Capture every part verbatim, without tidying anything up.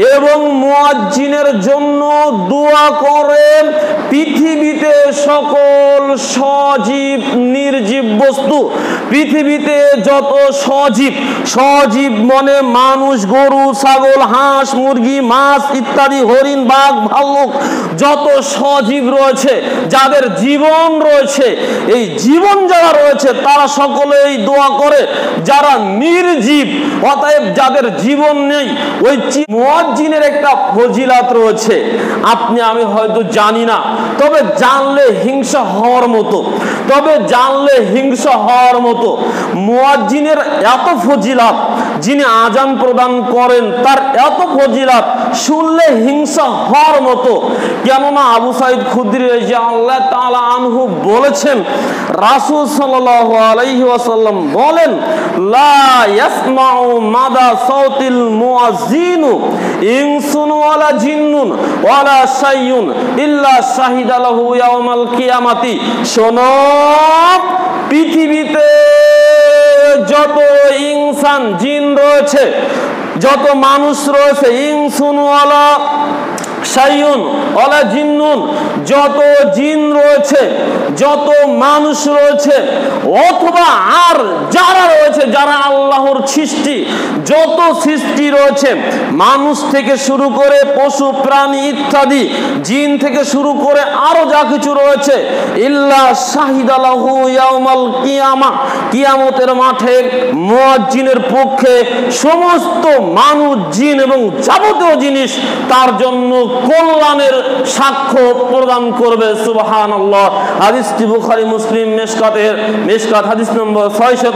এবং মুয়াজ্জিনের জন্য দোয়া করেন পৃথিবীতে সকল সজীব নির্জীব বস্তু, পৃথিবীতে যত সজীব, সজীব মনে মানুষ, গরু, ছাগল, হাঁস, মুরগি, মাছ ইত্যাদি, হরিণ, বাঘ, ভাল্লুক, যত সজীব রয়েছে, যাদের জীবন রয়েছে, এই জীবন যারা রয়েছে তারা সকলে এই দোয়া করে। যারা নির্জীব অতএব যাদের জীবন নেই, ওই মুয়াজ্জিনের একটা ফজিলাত রয়েছে, আপনি আমি হয়তো জানি না, তবে জানলে হিংসা হওয়ার মতো, তবে জানলে হিংসা হওয়ার মতো মুয়াজ্জিনের এত ফজিলাত, যিনি আজান প্রদান করেন তার এত ফজিলাত, শুনলে হিংসা হওয়ার মতো। কেননা আবু সাঈদ খুদরি রাদিয়াল্লাহু তাআলা আনহু বলেছেন, রাসূল সাল্লাল্লাহু আলাইহি ওয়াসাল্লাম বলেন, লা ইয়াসমাউ মাদা সাউতিল মুয়াজ্জিন ইনসুন ওয়ালা জিন্নুন ওয়ালা শাইউন ইল্লা শাহিদা লাহু ইয়াউমাল কিয়ামাতি। শোনো, পৃথিবীতে যত ইনসান জিন রয়েছে, যত মানুষ রয়েছে, ইনসুন ওয়ালা শাইউন ওয়ালা জিন্নুন, যত জিন রয়েছে, যত মানুষ রয়েছে, অথবা আর যারা রয়েছে, যারা আল্লাহর সৃষ্টি, যত সৃষ্টি রয়েছে, মানুষ থেকে শুরু করে পশু প্রাণী ইত্যাদি, জিন থেকে শুরু করে আরো যা কিছু রয়েছে, ইল্লা শাহিদা লাহু ইয়াউমাল কিয়ামা, কিয়ামতের মাঠে মুয়াজ্জিনের পক্ষে সমস্ত মানুষ, জিন এবং যাবতীয় জিনিস তার জন্য কল্যাণের সাক্ষ্য প্রদান করবে। সুবহানাল্লাহ। হাদিসটি বুখারী মুসলিম মিশকাতের মিশকাত হাদিস নম্বর ছয়শত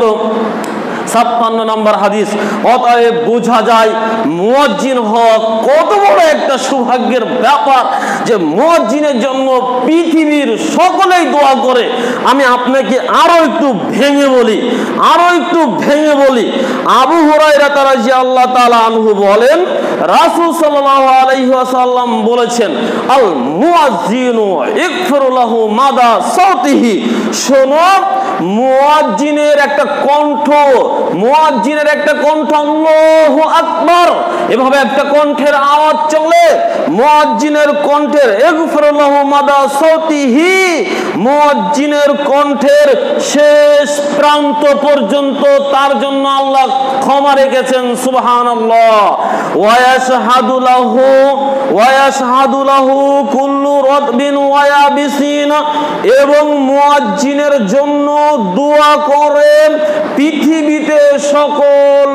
ছাপ্পান্ন নম্বর হাদিস। অতএব বোঝা যায় মুয়াজ্জিন হওয়া কত বড় একটা সৌভাগ্যের ব্যাপার, যে মুয়াজ্জিনের জন্য পৃথিবীর সকলেই দোয়া করে। আমি আপনাকে আরো একটু ভেঙে বলি, আরো একটু ভেঙে বলি। আবু হুরায়রা রাদিয়াল্লাহু তাআলা আনহু বলেন, রাসূল সাল্লাল্লাহু আলাইহি ওয়াসাল্লাম বলেছেন, আল মুয়াজ্জিনু ইগফিরু লাহু মাদা সাউতিহি। শোনো, মুয়াজ্জিনের একটা কণ্ঠ, মুয়াজ্জিনের একটা কণ্ঠ আল্লাহু আকবার এভাবে একটা কণ্ঠের আওয়াজ চলে, মুয়াজ্জিনের কণ্ঠের ইগফিরু লাহু মাদা সাউতিহি, মুয়াজ্জিনের কণ্ঠের শেষ প্রান্ত পর্যন্ত তার জন্য আল্লাহ ক্ষমা রেখেছেন। সুবহানাল্লাহ। ওয়া ইয়াশহাদু লাহু ওয়া ইয়াশহাদু লাহু কুল্লু রাতবিন ওয়া ইয়াবিসিন, এবং মুয়াজ্জিনের জন্য দোয়া করেন পৃথিবীতে সকল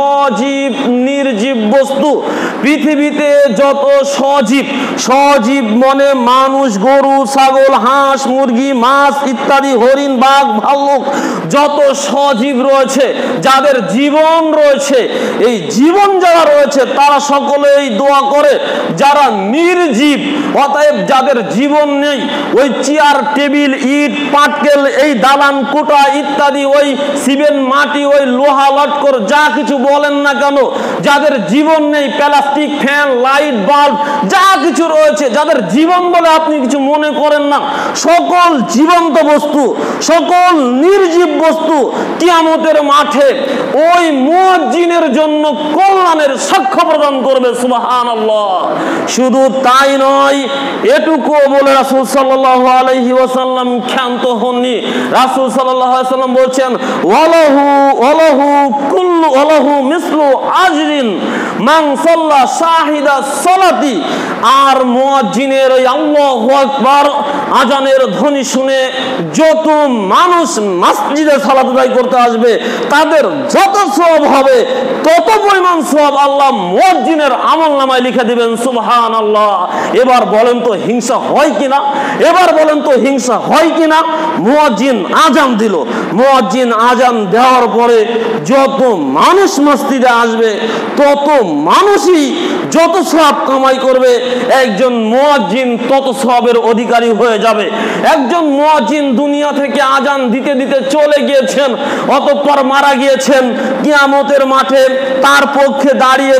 সজীব নির্জীব বস্তু, পৃথিবীতে যত সজীব, সজীব মনে মানুষ, গরু, ছাগল, হাঁস, মুরগি, মাছ ইত্যাদি, হরিণ, বাঘ, ভাল্লুক, যত সজীব রয়েছে, যাদের জীবন রয়েছে, এই জীবন যারা রয়েছে তারা সকলে এই দোয়া করে। যারা নির্জীব অতএব যাদের জীবন নেই, ওই চেয়ার টেবিল ইট পাটকেল, এই দালান কোটা ইত্যাদি, ওই সিমেন্ট মাটি, ওই লোহা লটকর যা কিছু বলেন না কেন, যাদের জীবন নেই, প্লাস্টিক, ফ্যান, লাইট, বাল্ব যা কিছু রয়েছে, যাদের জীবন বলে আপনি কিছু মনে করেন না, সকল জীবন্ত বস্তু, সকল নির্জীব বস্তু কিয়ামতের মাঠে ওই মুয়াজ্জিনের জন্য কল্যাণের সাক্ষ্য প্রদান করবে। সুবহানাল্লাহ। শুধু তাই নয়, এটুকু বলে রাসূল সাল্লাল্লাহু আলাইহি ওয়াসাল্লাম ক্ষান্ত হননি। রাসূল সাল্লাল্লাহু আলাইহি ওয়াসাল্লাম বলছেন, ওয়ালাহু ওয়ালাহু কুল্লু ওয়ালাহু মিসলু আজরিন মান সাল্লা শাহিদা সালাতি। আর মুয়াজ্জিনের ওই আল্লাহু আকবার আজানের ধ্বনি শুনে যত মানুষ মসজিদে সালাত আদায় করতে আসবে, তাদের যত সওয়াব হবে তত পরিমাণ সওয়াব আল্লাহ মুয়াজ্জিনের আমলনামায় লিখে দিবেন। সুবহানাল্লাহ। এবার বলেন তো হিংসা হয় কিনা? এবার বলেন তো হিংসা হয় কিনা? মুয়াজ্জিন আজান দিল, মুয়াজ্জিন আজান দেওয়ার পরে যত মানুষ মসজিদে আসবে তত মানুষই যত সওয়াব কামাই করবে, একজন মুয়াজ্জিন তত সওয়াবের অধিকারী হয়ে যাবে। একজন মুয়াজ্জিন দুনিয়া থেকে আজান দিতে দিতে চলে গিয়েছেন, অতঃপর মারা গিয়েছেন, কিয়ামতের মাঠে তার পক্ষে দাঁড়িয়ে কথা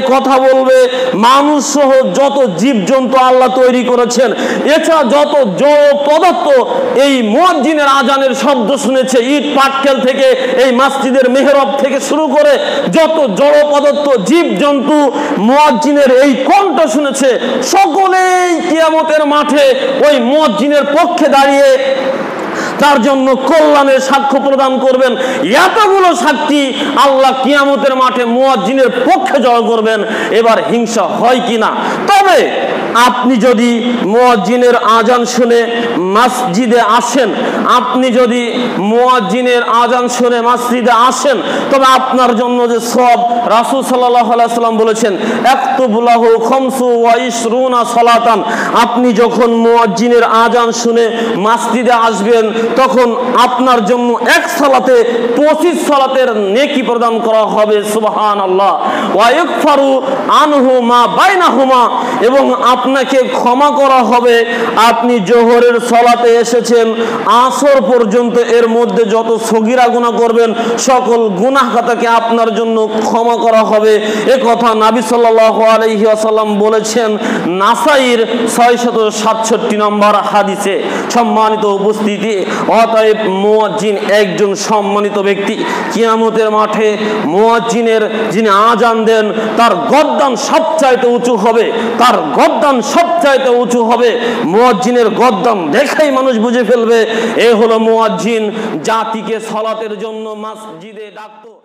বলবে মানুষ সহ যত জীবজন্তু আল্লাহ তৈরি করেছেন, এছাড়া যত জড় পদার্থ এই মুয়াজ্জিনের আজানের শব্দ শুনেছে, ইট পাটকেল থেকে এই মসজিদের মেহরাব থেকে শুরু করে যত জড় পদার্থ জীবজন্তু মুয়াজ্জিনের এই কণ্ঠ শুনেছে, সকলেই কিয়ামতের মাঠে ওই মুয়াজ্জিনের পক্ষে দাঁড়িয়ে তার জন্য কল্যাণের সাক্ষ্য প্রদান করবেন। এতগুলো সাক্ষী আল্লাহ কিয়ামতের মাঠে মুয়াজ্জিনের পক্ষে জড়ো করবেন। এবার হিংসা হয় কিনা? তবে আপনি যদি মুয়াজ্জিনের আজান শুনে মসজিদে আসেন, আপনি যদি মুয়াজ্জিনের আজান শুনে মসজিদে আসেন, তবে আপনার জন্য যে সওয়াব, রাসূল সাল্লাল্লাহু আলাইহি সাল্লাম বলেছেন আকতুবু লাহু খামসু ওয়া ইশরুনা সালাতান। আপনি যখন মুয়াজ্জিনের আজান শুনে মসজিদে আসবেন, তখন আপনার জন্য এক সালাতে পঁচিশ সালাতের নেকি প্রদান করা হবে। সুবহানাল্লাহ। ওয়া ইগফারু আনহু মা বাইনাহুমা, এবং আপনাকে ক্ষমা করা হবে। আপনি জোহরের সালাতে এসেছেন, আসর পর্যন্ত এর মধ্যে যত সগীরা গুনাহ করবেন সকল গুনাহ খাতাকে আপনার জন্য ক্ষমা করা হবে। এ কথা নবী সাল্লাল্লাহু আলাইহি ওয়াসাল্লাম বলেছেন নাসাইর ছয়শত সাতষট্টি নম্বর হাদিসে। সম্মানিত উপস্থিতি, অতএব মুয়াজ্জিন একজন সম্মানিত ব্যক্তি। কিয়ামতের মাঠে মুয়াজ্জিনের যিনি আজান দেন তার গর্দান সবচাইতে উঁচু হবে, তার গর্দান সবচাইতে উঁচু হবে। মুয়াজ্জিনের গর্দান দেখেই মানুষ বুঝে ফেলবে এ হলো মুয়াজ্জিন, জাতিকে সালাতের জন্য মসজিদে ডাকতো।